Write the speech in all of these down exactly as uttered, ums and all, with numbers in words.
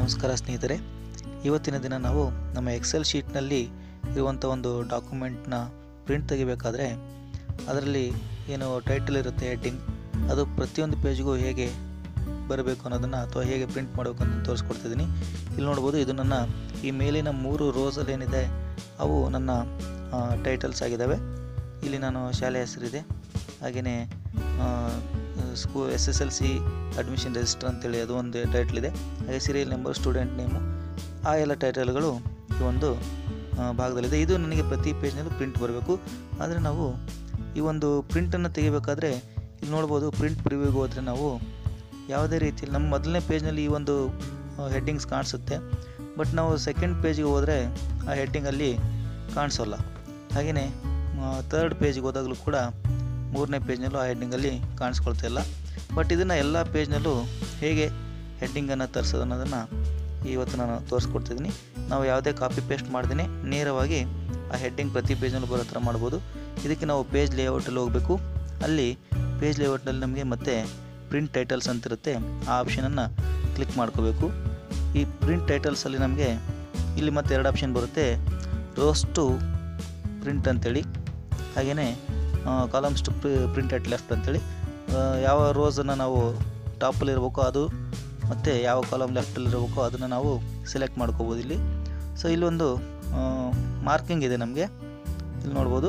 ನಮಸ್ಕಾರ ಸ್ನೇಹಿತರೆ, ಇವತ್ತಿನ ದಿನ ನಾವು ನಮ್ಮ ಎಕ್ಸೆಲ್ ಶೀಟ್ನಲ್ಲಿ ಇರುವಂಥ ಒಂದು ಡಾಕ್ಯುಮೆಂಟ್ನ ಪ್ರಿಂಟ್ ತೆಗಿಬೇಕಾದ್ರೆ ಅದರಲ್ಲಿ ಏನು ಟೈಟಲ್ ಇರುತ್ತೆ, ಹೆಡ್ಡಿಂಗ್, ಅದು ಪ್ರತಿಯೊಂದು ಪೇಜ್ಗೂ ಹೇಗೆ ಬರಬೇಕು ಅನ್ನೋದನ್ನು ಅಥವಾ ಹೇಗೆ ಪ್ರಿಂಟ್ ಮಾಡಬೇಕು ಅಂತ ತೋರಿಸ್ಕೊಡ್ತಿದ್ದೀನಿ. ಇಲ್ಲಿ ನೋಡ್ಬೋದು, ಇದು ನನ್ನ ಈ ಮೇಲಿನ ಮೂರು ರೋಸಲ್ಲಿ ಏನಿದೆ ಅವು ನನ್ನ ಟೈಟಲ್ಸ್ ಆಗಿದ್ದಾವೆ. ಇಲ್ಲಿ ನಾನು ಶಾಲೆ ಹೆಸರಿದೆ, ಹಾಗೆಯೇ ಸ್ಕೂ S S L C admission register ಅಂತೇಳಿ ಅದು ಒಂದು ಟೈಟಲ್ ಇದೆ. ಹಾಗೆ ಸೀರಿಯಲ್ ನಂಬರ್, ಸ್ಟೂಡೆಂಟ್ ನೇಮು, ಆ ಎಲ್ಲ ಟೈಟಲ್ಗಳು ಈ ಒಂದು ಭಾಗದಲ್ಲಿದೆ. ಇದು ನನಗೆ ಪ್ರತಿ ಪೇಜ್ನಲ್ಲೂ ಪ್ರಿಂಟ್ ಬರಬೇಕು. ಆದರೆ ನಾವು ಈ ಒಂದು ಪ್ರಿಂಟನ್ನು ತೆಗಿಬೇಕಾದ್ರೆ ಇಲ್ಲಿ ನೋಡ್ಬೋದು, ಪ್ರಿಂಟ್ ಪ್ರಿವ್ಯೂಗೆ ಹೋದರೆ ನಾವು ಯಾವುದೇ ರೀತಿಯಲ್ಲಿ ನಮ್ಮ ಮೊದಲನೇ ಪೇಜ್ನಲ್ಲಿ ಈ ಒಂದು ಹೆಡ್ಡಿಂಗ್ಸ್ ಕಾಣಿಸುತ್ತೆ. ಬಟ್ ನಾವು ಸೆಕೆಂಡ್ ಪೇಜ್ಗೆ ಹೋದರೆ ಆ ಹೆಡ್ಡಿಂಗಲ್ಲಿ ಕಾಣಿಸೋಲ್ಲ. ಹಾಗೆಯೇ ತರ್ಡ್ ಪೇಜ್ಗೆ ಹೋದಾಗಲೂ ಕೂಡ ಮೂರನೇ ಪೇಜ್ನಲ್ಲೂ ಆ ಹೆಡ್ಡಿಂಗಲ್ಲಿ ಕಾಣಿಸ್ಕೊಳ್ತಾ ಇಲ್ಲ. ಬಟ್ ಇದನ್ನು ಎಲ್ಲ ಪೇಜ್ನಲ್ಲೂ ಹೇಗೆ ಹೆಡ್ಡಿಂಗನ್ನು ತರಿಸೋದು ಅನ್ನೋದನ್ನು ಇವತ್ತು ನಾನು ತೋರಿಸ್ಕೊಡ್ತಿದ್ದೀನಿ. ನಾವು ಯಾವುದೇ ಕಾಪಿ ಪೇಸ್ಟ್ ಮಾಡ್ದೇ ನೇರವಾಗಿ ಆ ಹೆಡ್ಡಿಂಗ್ ಪ್ರತಿ ಪೇಜ್ನಲ್ಲೂ ಬರೋ ಥರ ಮಾಡ್ಬೋದು. ಇದಕ್ಕೆ ನಾವು ಪೇಜ್ ಲೇಔಟಲ್ಲಿ ಹೋಗಬೇಕು. ಅಲ್ಲಿ ಪೇಜ್ ಲೇಔಟ್ನಲ್ಲಿ ನಮಗೆ ಮತ್ತೆ ಪ್ರಿಂಟ್ ಟೈಟಲ್ಸ್ ಅಂತಿರುತ್ತೆ, ಆ ಆಪ್ಷನನ್ನು ಕ್ಲಿಕ್ ಮಾಡ್ಕೋಬೇಕು. ಈ ಪ್ರಿಂಟ್ ಟೈಟಲ್ಸಲ್ಲಿ ನಮಗೆ ಇಲ್ಲಿ ಮತ್ತೆ ಎರಡು ಆಪ್ಷನ್ ಬರುತ್ತೆ, ರೋಸ್ ಟು ಪ್ರಿಂಟ್ ಅಂತೇಳಿ, ಹಾಗೆಯೇ columns to print at left ಅಂತೇಳಿ. ಯಾವ ರೋಸನ್ನು ನಾವು ಟಾಪಲ್ಲಿ ಇರಬೇಕೋ ಅದು, ಮತ್ತು ಯಾವ ಕಾಲಮ್ ಲೆಫ್ಟಲ್ಲಿ ಇರಬೇಕೋ ಅದನ್ನು ನಾವು ಸೆಲೆಕ್ಟ್ ಮಾಡ್ಕೋಬೋದು ಇಲ್ಲಿ. ಸೊ ಇಲ್ಲೊಂದು ಮಾರ್ಕಿಂಗ್ ಇದೆ ನಮಗೆ, ಇಲ್ಲಿ ನೋಡ್ಬೋದು.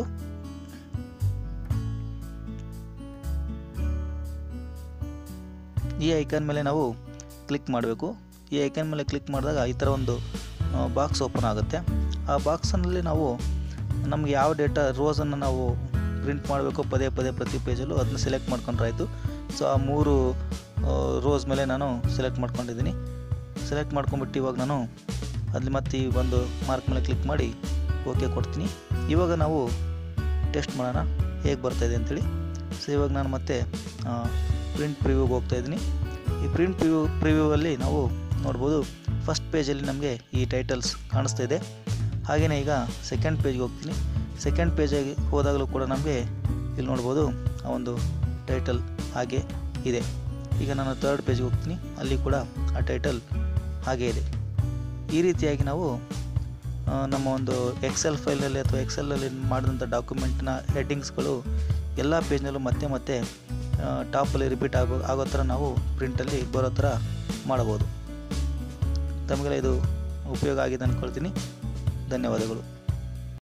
ಈ ಐಕಾನ್ ಮೇಲೆ ನಾವು ಕ್ಲಿಕ್ ಮಾಡಬೇಕು. ಈ ಐಕಾನ್ ಮೇಲೆ ಕ್ಲಿಕ್ ಮಾಡಿದಾಗ ಈ ಥರ ಒಂದು ಬಾಕ್ಸ್ ಓಪನ್ ಆಗುತ್ತೆ. ಆ ಬಾಕ್ಸಲ್ಲಿ ನಾವು ನಮಗೆ ಯಾವ ಡೇಟಾ ರೋಸನ್ನು ನಾವು ಪ್ರಿಂಟ್ ಮಾಡಬೇಕು ಪದೇ ಪದೇ ಪ್ರತಿ ಪೇಜಲ್ಲೂ ಅದನ್ನ ಸೆಲೆಕ್ಟ್ ಮಾಡ್ಕೊಂಡ್ರೆ ಆಯಿತು. ಸೊ ಆ ಮೂರು ರೋಸ್ ಮೇಲೆ ನಾನು ಸೆಲೆಕ್ಟ್ ಮಾಡ್ಕೊಂಡಿದ್ದೀನಿ. ಸೆಲೆಕ್ಟ್ ಮಾಡ್ಕೊಂಬಿಟ್ಟು ಇವಾಗ ನಾನು ಅಲ್ಲಿ ಮತ್ತೆ ಈ ಒಂದು ಮಾರ್ಕ್ ಮೇಲೆ ಕ್ಲಿಕ್ ಮಾಡಿ ಓಕೆ ಕೊಡ್ತೀನಿ. ಇವಾಗ ನಾವು ಟೆಸ್ಟ್ ಮಾಡೋಣ ಹೇಗೆ ಬರ್ತಾಯಿದೆ ಅಂಥೇಳಿ. ಸೊ ಇವಾಗ ನಾನು ಮತ್ತೆ ಪ್ರಿಂಟ್ ಪ್ರಿವ್ಯೂಗೆ ಹೋಗ್ತಾಯಿದ್ದೀನಿ. ಈ ಪ್ರಿಂಟ್ ಪ್ರಿವ್ಯೂ ಪ್ರಿವ್ಯೂವಲ್ಲಿ ನಾವು ನೋಡ್ಬೋದು, ಫಸ್ಟ್ ಪೇಜಲ್ಲಿ ನಮಗೆ ಈ ಟೈಟಲ್ಸ್ ಕಾಣಿಸ್ತಾ ಇದೆ. ಹಾಗೆಯೇ ಈಗ ಸೆಕೆಂಡ್ ಪೇಜ್ಗೆ ಹೋಗ್ತೀನಿ. ಸೆಕೆಂಡ್ ಪೇಜಿಗೆ ಹೋದಾಗಲೂ ಕೂಡ ನಮಗೆ ಇಲ್ಲಿ ನೋಡ್ಬೋದು ಆ ಒಂದು ಟೈಟಲ್ ಹಾಗೆ ಇದೆ. ಈಗ ನಾನು ತರ್ಡ್ ಪೇಜ್ಗೆ ಹೋಗ್ತೀನಿ, ಅಲ್ಲಿ ಕೂಡ ಆ ಟೈಟಲ್ ಹಾಗೇ ಇದೆ. ಈ ರೀತಿಯಾಗಿ ನಾವು ನಮ್ಮ ಒಂದು ಎಕ್ಸೆಲ್ ಫೈಲಲ್ಲಿ ಅಥವಾ ಎಕ್ಸೆಲಲ್ಲಿ ಮಾಡಿದಂಥ ಡಾಕ್ಯುಮೆಂಟ್ನ ಹೆಡ್ಡಿಂಗ್ಸ್ಗಳು ಎಲ್ಲ ಪೇಜ್ನಲ್ಲೂ ಮತ್ತೆ ಮತ್ತೆ ಟಾಪಲ್ಲಿ ರಿಪೀಟ್ ಆಗೋ ಆಗೋ ಥರ ನಾವು ಪ್ರಿಂಟಲ್ಲಿ ಬರೋ ಥರ ಮಾಡಬಹುದು. ತಮಗೆಲ್ಲ ಇದು ಉಪಯೋಗ ಆಗಿದೆ ಅಂದ್ಕೊಳ್ತೀನಿ. ಧನ್ಯವಾದಗಳು.